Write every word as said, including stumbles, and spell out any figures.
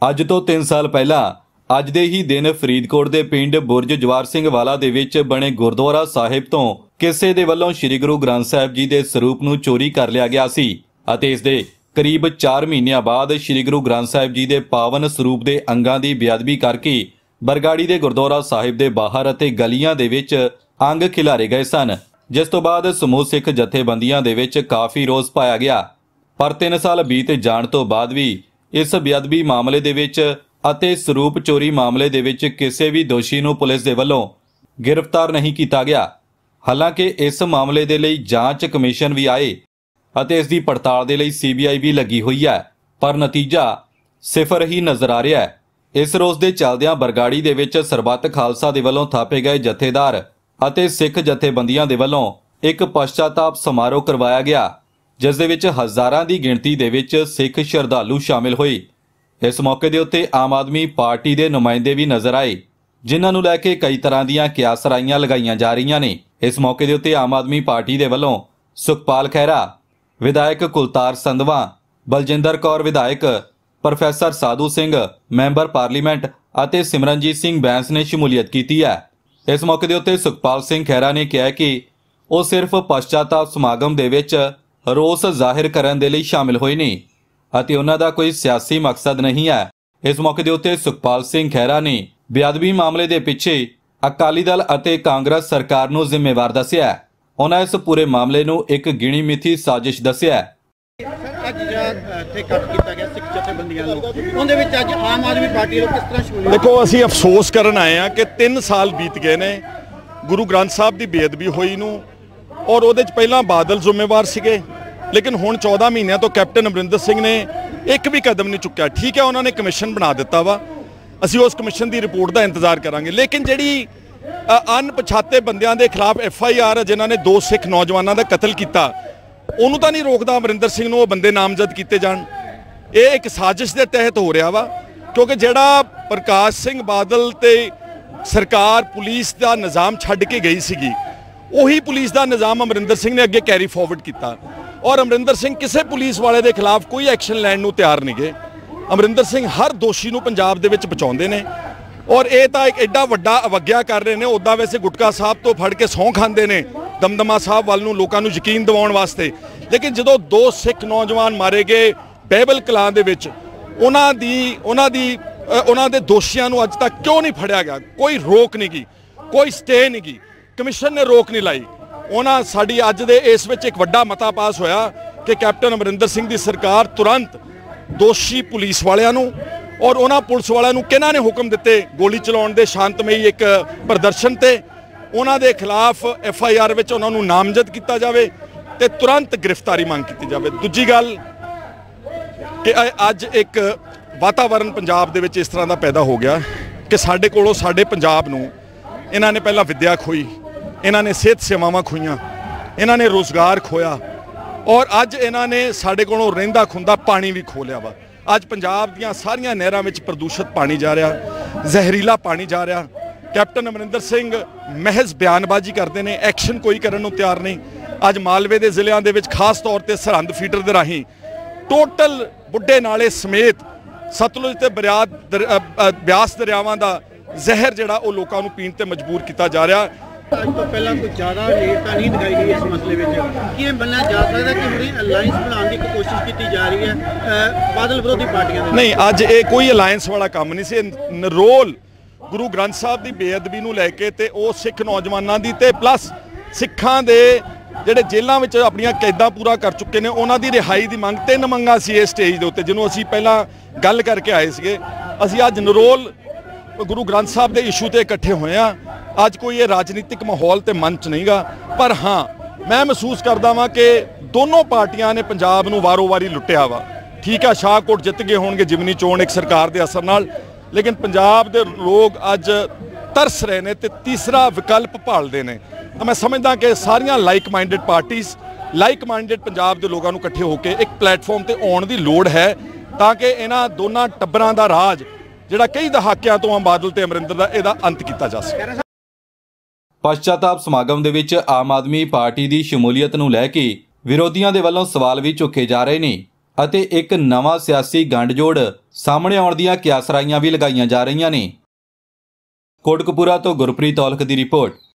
ਅੱਜ ਤੋਂ तीन साल पहला ਅੱਜ ਦੇ ਹੀ ਦਿਨ ਫਰੀਦਕੋਟ ਦੇ ਪਿੰਡ ਬੁਰਜ ਜਵਾਰ ਸਿੰਘ ਵਾਲਾ ਦੇ ਵਿੱਚ ਬਣੇ ਗੁਰਦੁਆਰਾ ਸਾਹਿਬ ਤੋਂ ਕਿਸੇ ਦੇ ਵੱਲੋਂ ਸ੍ਰੀ ਗੁਰੂ ਗ੍ਰੰਥ ਸਾਹਿਬ ਜੀ ਦੇ ਸਰੂਪ ਨੂੰ ਚੋਰੀ ਕਰ ਲਿਆ ਗਿਆ ਸੀ ਅਤੇ ਇਸ ਦੇ ਕਰੀਬ चार ਮਹੀਨਿਆਂ ਬਾਅਦ ਸ੍ਰੀ ਗੁਰੂ ਗ੍ਰੰਥ ਸਾਹਿਬ ਜੀ ਦੇ ਪਾਵਨ ਸਰੂਪ ਦੇ ਅੰਗਾਂ ਦੀ ਬੇਅਦਬੀ ਕਰਕੇ ਬਰਗਾੜੀ ਦੇ ਗੁਰਦੁਆਰਾ ਸਾਹਿਬ ਦੇ ਬਾਹਰ ਅਤੇ ਗਲੀਆਂ ਦੇ ਵਿੱਚ ਅੰਗ ਖਿਲਾਰੇ ਗਏ ਸਨ, ਜਿਸ ਤੋਂ ਬਾਅਦ ਸਮੂਹ ਸਿੱਖ ਜਥੇਬੰਦੀਆਂ ਦੇ ਵਿੱਚ ਕਾਫੀ ਰੋਸ ਪਾਇਆ ਗਿਆ। ਪਰ तीन साल ਬੀਤ ਜਾਣ ਤੋਂ ਬਾਅਦ ਵੀ ਇਸ ਬੇਅਦਬੀ ਮਾਮਲੇ ਦੇ ਵਿੱਚ ਅਤੇ ਸਰੂਪ ਚੋਰੀ ਮਾਮਲੇ ਦੇ ਵਿੱਚ ਕਿਸੇ ਵੀ ਦੋਸ਼ੀ ਨੂੰ ਪੁਲਿਸ ਦੇ ਵੱਲੋਂ ਗ੍ਰਿਫਤਾਰ ਨਹੀਂ ਕੀਤਾ ਗਿਆ। ਹਾਲਾਂਕਿ ਇਸ ਮਾਮਲੇ ਦੇ ਲਈ ਜਾਂਚ ਕਮਿਸ਼ਨ ਵੀ ਆਏ ਅਤੇ ਇਸ ਦੀ ਪੜਤਾਲ ਦੇ ਲਈ ਸੀ ਬੀ ਆਈ ਵੀ ਲੱਗੀ ਹੋਈ ਹੈ, ਪਰ ਨਤੀਜਾ ਸਿਫਰ ਹੀ ਨਜ਼ਰ ਆ ਰਿਹਾ ਹੈ। ਇਸ ਰੋਸ ਦੇ ਚੱਲਦਿਆਂ ਬਰਗਾੜੀ ਦੇ ਵਿੱਚ ਸਰਬੱਤ ਖਾਲਸਾ ਦੇ ਵੱਲੋਂ ਥਾਪੇ ਗਏ ਜਥੇਦਾਰ ਅਤੇ ਸਿੱਖ ਜਥੇਬੰਦੀਆਂ ਦੇ ਵੱਲੋਂ ਇੱਕ ਪਛਤਾਤਾਪ ਸਮਾਰੋਹ ਕਰਵਾਇਆ ਗਿਆ, ਜਿਸ ਦੇ ਵਿੱਚ ਹਜ਼ਾਰਾਂ ਦੀ ਗਿਣਤੀ ਦੇ ਵਿੱਚ ਸਿੱਖ ਸ਼ਰਧਾਲੂ ਸ਼ਾਮਿਲ ਹੋਏ। ਇਸ ਮੌਕੇ ਦੇ ਉੱਤੇ ਆਮ ਆਦਮੀ ਪਾਰਟੀ ਦੇ ਨੁਮਾਇੰਦੇ ਵੀ ਨਜ਼ਰ ਆਏ, ਜਿਨ੍ਹਾਂ ਨੂੰ ਲੈ ਕੇ ਕਈ ਤਰ੍ਹਾਂ ਦੀਆਂ ਕਿਆਸਰਾਈਆਂ ਲਗਾਈਆਂ ਜਾ ਰਹੀਆਂ ਨੇ। ਇਸ ਮੌਕੇ ਦੇ ਉੱਤੇ ਆਮ ਆਦਮੀ ਪਾਰਟੀ ਦੇ ਵੱਲੋਂ ਸੁਖਪਾਲ ਖਹਿਰਾ, ਵਿਧਾਇਕ ਕੁਲਤਾਰ ਸੰਧਵਾ, ਬਲਜਿੰਦਰ ਕੌਰ ਵਿਧਾਇਕ, professor Sadhu Singh member parliament ਅਤੇ ਸਿਮਰਨਜੀਤ ਸਿੰਘ ਬੈਂਸ ਨੇ ਸ਼ਮੂਲੀਅਤ ਕੀਤੀ ਹੈ। ਇਸ ਮੌਕੇ ਦੇ ਉੱਤੇ ਸੁਖਪਾਲ ਸਿੰਘ ਖਹਿਰਾ ਨੇ ਕਿਹਾ ਕਿ ਉਹ ਸਿਰਫ ਪਛਤਾਤਾਪ ਸਮਾਗਮ ਦੇ ਵਿੱਚ ਰੋਸ ਜ਼ਾਹਿਰ ਕਰਨ ਦੇ ਲਈ ਸ਼ਾਮਿਲ ਹੋਏ ਨੇ ਅਤੇ ਉਹਨਾਂ ਦਾ ਕੋਈ ਸਿਆਸੀ ਮਕਸਦ ਨਹੀਂ ਹੈ। ਇਸ ਮੌਕੇ ਦੇ ਉੱਤੇ ਸੁਖਪਾਲ ਸਿੰਘ ਖਹਿਰਾ ਨੇ ਬੇਅਦਬੀ ਮਾਮਲੇ ਦੇ ਪਿੱਛੇ ਅਕਾਲੀ ਦਲ ਅਤੇ ਕਾਂਗਰਸ ਸਰਕਾਰ ਨੂੰ ਜ਼ਿੰਮੇਵਾਰ ਦੱਸਿਆ। ਉਹਨਾਂ ਇਸ ਪੂਰੇ ਮਾਮਲੇ ਨੂੰ ਇੱਕ ਗਿਣੀ ਮਿਥੀ ਸਾਜ਼ਿਸ਼ ਦੱਸਿਆ। ਅੱਜ ਜਿਹੜਾ ਇੱਥੇ ਇਕੱਠ ਕੀਤਾ ਗਿਆ ਸਿੱਖ ਜਥੇਬੰਦੀਆਂ ਨੂੰ, ਉਹਦੇ ਵਿੱਚ ਅੱਜ ਆਮ ਆਦਮੀ ਪਾਰਟੀ ਨੂੰ ਕਿਸ ਤਰ੍ਹਾਂ ਸ਼ਮੂਲੀਅਤ? ਦੇਖੋ, ਅਸੀਂ ਅਫਸੋਸ ਕਰਨ ਆਏ ਹਾਂ ਕਿ ਤਿੰਨ ਸਾਲ ਬੀਤ ਗਏ ਨੇ ਗੁਰੂ ਗ੍ਰੰਥ ਸਾਹਿਬ ਦੀ ਬੇਅਦਬੀ ਹੋਈ ਨੂੰ, ਔਰ ਉਹਦੇ 'ਚ ਪਹਿਲਾਂ ਬਾਦਲ ਜ਼ਿੰਮੇਵਾਰ ਸੀਗੇ, ਲੇਕਿਨ ਹੁਣ ਚੌਦਾਂ ਮਹੀਨਿਆਂ ਤੋਂ ਕੈਪਟਨ ਅਮਰਿੰਦਰ ਸਿੰਘ ਨੇ ਇੱਕ ਵੀ ਕਦਮ ਨਹੀਂ ਚੁੱਕਿਆ। ਠੀਕ ਹੈ, ਉਹਨਾਂ ਨੇ ਕਮਿਸ਼ਨ ਬਣਾ ਦਿੱਤਾ ਵਾ, ਅਸੀਂ ਉਸ ਕਮਿਸ਼ਨ ਦੀ ਰਿਪੋਰਟ ਦਾ ਇੰਤਜ਼ਾਰ ਕਰਾਂਗੇ, ਲੇਕਿਨ ਜਿਹੜੀ ਅਣਪਛਾਤੇ ਬੰਦਿਆਂ ਦੇ ਖਿਲਾਫ ਐਫ ਆਈ ਆਰ ਜਿਨ੍ਹਾਂ ਨੇ ਦੋ ਸਿੱਖ ਨੌਜਵਾਨਾਂ ਦਾ ਕਤਲ ਕੀਤਾ, ਉਹਨੂੰ ਤਾਂ ਨਹੀਂ ਰੋਕਦਾ ਅਮਰਿੰਦਰ ਸਿੰਘ ਨੂੰ ਉਹ ਬੰਦੇ ਨਾਮਜ਼ਦ ਕੀਤੇ ਜਾਣ। ਇਹ ਇੱਕ ਸਾਜ਼ਿਸ਼ ਦੇ ਤਹਿਤ ਹੋ ਰਿਹਾ ਵਾ, ਕਿਉਂਕਿ ਜਿਹੜਾ ਪ੍ਰਕਾਸ਼ ਸਿੰਘ ਬਾਦਲ ਤੇ ਸਰਕਾਰ ਪੁਲਿਸ ਦਾ ਨਿਜ਼ਾਮ ਛੱਡ ਕੇ ਗਈ ਸੀਗੀ, ਉਹੀ ਪੁਲਿਸ ਦਾ ਨਿਜ਼ਾਮ ਅਮਰਿੰਦਰ ਸਿੰਘ ਨੇ ਅੱਗੇ ਕੈਰੀ ਫਾਰਵਰਡ ਕੀਤਾ, ਔਰ ਅਮਰਿੰਦਰ ਸਿੰਘ ਕਿਸੇ ਪੁਲਿਸ ਵਾਲੇ ਦੇ ਖਿਲਾਫ ਕੋਈ ਐਕਸ਼ਨ ਲੈਣ ਨੂੰ ਤਿਆਰ ਨਹੀਂ ਗਏ। ਅਮਰਿੰਦਰ ਸਿੰਘ ਹਰ ਦੋਸ਼ੀ ਨੂੰ ਪੰਜਾਬ ਦੇ ਵਿੱਚ ਬਚਾਉਂਦੇ ਨੇ, ਔਰ ਇਹ ਤਾਂ ਇੱਕ ਐਡਾ ਵੱਡਾ ਅਵਗਿਆ ਕਰ ਰਹੇ ਨੇ। ਉੱਦਾਂ ਵੈਸੇ ਗੁਟਕਾ ਸਾਹਿਬ ਤੋਂ ਫੜ ਕੇ ਸਹੁੰ ਖਾਂਦੇ ਨੇ ਦਮਦਮਾ ਸਾਹਿਬ ਵੱਲ ਨੂੰ ਲੋਕਾਂ ਨੂੰ ਯਕੀਨ ਦਿਵਾਉਣ ਵਾਸਤੇ, ਲੇਕਿਨ ਜਦੋਂ ਦੋ ਸਿੱਖ ਨੌਜਵਾਨ ਮਾਰੇ ਗਏ ਬਹਿਬਲ ਕਲਾਂ ਦੇ ਵਿੱਚ, ਉਹਨਾਂ ਦੀ ਉਹਨਾਂ ਦੀ ਉਹਨਾਂ ਦੇ ਦੋਸ਼ੀਆਂ ਨੂੰ ਅੱਜ ਤੱਕ ਕਿਉਂ ਨਹੀਂ ਫੜਿਆ ਗਿਆ? ਕੋਈ ਰੋਕ ਨਹੀਂ ਗਈ, ਕੋਈ ਸਟੇ ਨਹੀਂ ਗਈ, ਕਮਿਸ਼ਨ ਨੇ ਰੋਕ ਨਹੀਂ ਲਾਈ। ਉਹਨਾਂ ਸਾਡੀ ਅੱਜ ਦੇ ਇਸ ਵਿੱਚ ਇੱਕ ਵੱਡਾ ਮਤਾ ਪਾਸ ਹੋਇਆ ਕਿ ਕੈਪਟਨ ਅਮਰਿੰਦਰ ਸਿੰਘ ਦੀ ਸਰਕਾਰ ਤੁਰੰਤ ਦੋਸ਼ੀ ਪੁਲਿਸ ਵਾਲਿਆਂ ਨੂੰ ਔਰ ਉਹਨਾਂ ਪੁਲਿਸ ਵਾਲਿਆਂ ਨੂੰ ਕਿਹਨਾਂ ਨੇ ਹੁਕਮ ਦਿੱਤੇ ਗੋਲੀ ਚਲਾਉਣ ਦੇ ਸ਼ਾਂਤਮਈ ਇੱਕ ਪ੍ਰਦਰਸ਼ਨ ਤੇ, ਉਹਨਾਂ ਦੇ ਖਿਲਾਫ ਐਫ ਆਈ ਆਰ ਵਿੱਚ ਉਹਨਾਂ ਨੂੰ ਨਾਮਜ਼ਦ ਕੀਤਾ ਜਾਵੇ ਤੇ ਤੁਰੰਤ ਗ੍ਰਿਫਤਾਰੀ ਮੰਗ ਕੀਤੀ ਜਾਵੇ। ਦੂਜੀ ਗੱਲ ਕਿ ਅੱਜ ਇੱਕ ਵਾਤਾਵਰਨ ਪੰਜਾਬ ਦੇ ਵਿੱਚ ਇਸ ਤਰ੍ਹਾਂ ਦਾ ਪੈਦਾ ਹੋ ਗਿਆ ਕਿ ਸਾਡੇ ਕੋਲੋਂ ਸਾਡੇ ਪੰਜਾਬ ਨੂੰ ਇਹਨਾਂ ਨੇ ਪਹਿਲਾਂ ਵਿੱਦਿਆ ਖੋਈ, ਇਹਨਾਂ ਨੇ ਸਿਹਤ ਸੇਵਾਵਾਂ ਖੋਈਆਂ, ਇਹਨਾਂ ਨੇ ਰੋਜ਼ਗਾਰ ਖੋਇਆ, ਔਰ ਅੱਜ ਇਹਨਾਂ ਨੇ ਸਾਡੇ ਕੋਲੋਂ ਰਹਿੰਦਾ ਖੁੰਦਾ ਪਾਣੀ ਵੀ ਖੋਹ ਲਿਆ ਵਾ। ਅੱਜ ਪੰਜਾਬ ਦੀਆਂ ਸਾਰੀਆਂ ਨਹਿਰਾਂ ਵਿੱਚ ਪ੍ਰਦੂਸ਼ਿਤ ਪਾਣੀ ਜਾ ਰਿਹਾ, ਜ਼ਹਿਰੀਲਾ ਪਾਣੀ ਜਾ ਰਿਹਾ। ਕੈਪਟਨ ਅਮਰਿੰਦਰ ਸਿੰਘ ਮਹਿਜ਼ ਬਿਆਨਬਾਜ਼ੀ ਕਰਦੇ ਨੇ, ਐਕਸ਼ਨ ਕੋਈ ਕਰਨ ਨੂੰ ਤਿਆਰ ਨਹੀਂ। ਅੱਜ ਮਾਲਵੇ ਦੇ ਜ਼ਿਲ੍ਹਿਆਂ ਦੇ ਵਿੱਚ ਖਾਸ ਤੌਰ ਤੇ ਸਰਹੰਦ ਫੀਡਰ ਦੇ ਰਾਹੀਂ ਟੋਟਲ ਬੁੱਢੇ ਨਾਲੇ ਸਮੇਤ ਸਤਲੁਜ ਤੇ ਬਿਆਸ ਦਰਿਆਵਾਂ ਦਾ ਜ਼ਹਿਰ ਜਿਹੜਾ ਉਹ ਲੋਕਾਂ ਨੂੰ ਪੀਣ ਤੇ ਮਜਬੂਰ ਕੀਤਾ ਜਾ ਰਿਹਾ। ਅੱਜ ਤੋਂ ਪਹਿਲਾਂ ਕੋਈ ਜ਼ਿਆਦਾ ਨੇੜਤਾ ਨਹੀਂ ਦਿਖਾਈ ਗਈ ਇਸ ਮਸਲੇ ਵਿੱਚ। ਕੀ ਇਹ ਮੰਨਿਆ ਜਾ ਸਕਦਾ ਕਿ ਹੁਣ ਅਲਾਈਅੰਸ ਬਣਾਉਣ ਦੀ ਇੱਕ ਕੋਸ਼ਿਸ਼ ਕੀਤੀ ਜਾ ਰਹੀ ਹੈ ਬਾਦਲ ਵਿਰੋਧੀ ਪਾਰਟੀਆਂ ਦੇ? ਨਹੀਂ, ਅੱਜ ਇਹ ਕੋਈ ਅਲਾਈਅੰਸ ਵਾਲਾ ਕੰਮ ਨਹੀਂ ਸੀ। ਨਰੋਲ ਗੁਰੂ ਗ੍ਰੰਥ ਸਾਹਿਬ ਦੀ ਬੇਅਦਬੀ ਨੂੰ ਲੈ ਕੇ ਤੇ ਉਹ ਸਿੱਖ ਨੌਜਵਾਨਾਂ ਦੀ ਤੇ ਪਲੱਸ ਸਿੱਖਾਂ ਦੇ ਜਿਹੜੇ ਜੇਲ੍ਹਾਂ ਵਿੱਚ ਆਪਣੀਆਂ ਕੈਦਾਂ ਪੂਰਾ ਕਰ ਚੁੱਕੇ ਨੇ ਉਹਨਾਂ ਦੀ ਰਿਹਾਈ ਦੀ ਮੰਗ, ਤਿੰਨ ਮੰਗਾਂ ਸੀ ਇਸ ਸਟੇਜ ਦੇ ਉੱਤੇ ਜਿਹਨੂੰ ਅਸੀਂ ਪਹਿਲਾਂ ਗੱਲ ਕਰਕੇ ਆਏ ਸੀਗੇ। ਅਸੀਂ ਅੱਜ ਨਰੋਲ ਗੁਰੂ ਗ੍ਰੰਥ ਸਾਹਿਬ ਦੇ ਇਸ਼ੂ ਤੇ ਇਕੱਠੇ ਹੋਏ ਆ। ਅੱਜ ਕੋਈ ਇਹ ਰਾਜਨੀਤਿਕ ਮਾਹੌਲ ਤੇ ਮੰਚ ਨਹੀਂਗਾ, ਪਰ ਹਾਂ ਮੈਂ ਮਹਿਸੂਸ ਕਰਦਾ ਵਾਂ ਕਿ ਦੋਨੋਂ ਪਾਰਟੀਆਂ ਨੇ ਪੰਜਾਬ ਨੂੰ ਵਾਰੋ ਵਾਰੀ ਲੁੱਟਿਆ ਵਾ। ਠੀਕ ਆ, ਸ਼ਾਹਕੋਟ ਜਿੱਤ ਗਏ ਹੋਣਗੇ ਜਿਮਨੀ ਚੋਣ ਇੱਕ ਸਰਕਾਰ ਦੇ ਅਸਰ ਨਾਲ, ਲੇਕਿਨ ਪੰਜਾਬ ਦੇ ਲੋਕ ਅੱਜ ਤਰਸ ਰਹੇ ਨੇ ਤੇ ਤੀਸਰਾ ਵਿਕਲਪ ਭਾਲਦੇ ਨੇ। ਤਾਂ ਮੈਂ ਸਮਝਦਾ ਕਿ ਸਾਰੀਆਂ ਲਾਈਕ ਮਾਈਂਡਡ ਪਾਰਟੀਆਂ, ਲਾਈਕ ਮਾਈਂਡਡ ਪੰਜਾਬ ਦੇ ਲੋਕਾਂ ਨੂੰ ਇਕੱਠੇ ਹੋ ਕੇ ਇੱਕ ਪਲੇਟਫਾਰਮ ਤੇ ਆਉਣ ਦੀ ਲੋੜ ਹੈ, ਤਾਂ ਕਿ ਇਹਨਾਂ ਦੋਨਾਂ ਟੱਬਰਾਂ ਦਾ ਰਾਜ ਜਿਹੜਾ ਕਈ ਦਹਾਕਿਆਂ ਤੋਂ ਬਾਦਲ ਤੇ ਅਮਰਿੰਦਰ ਦਾ, ਇਹਦਾ ਅੰਤ ਕੀਤਾ ਜਾ ਸਕੇ। ਪਛਤਾਤਾਪ ਸਮਾਗਮ ਦੇ ਵਿੱਚ ਆਮ ਆਦਮੀ ਪਾਰਟੀ ਦੀ ਸ਼ਮੂਲੀਅਤ ਨੂੰ ਲੈ ਕੇ ਵਿਰੋਧੀਆਂ ਦੇ ਵੱਲੋਂ ਸਵਾਲ ਵੀ ਚੁੱਕੇ ਜਾ ਰਹੇ ਨੇ। ਅਤੇ ਇੱਕ ਨਵਾਂ ਸਿਆਸੀ ਗੰਢਜੋੜ ਸਾਹਮਣੇ ਆਉਣ ਦੀਆਂ ਕਿਆਸਰਾਈਆਂ ਵੀ ਲਗਾਈਆਂ ਜਾ ਰਹੀਆਂ ਨੇ। ਕੋਟਕਪੂਰਾ ਤੋਂ ਗੁਰਪ੍ਰੀਤ ਔਲਖ ਦੀ ਰਿਪੋਰਟ।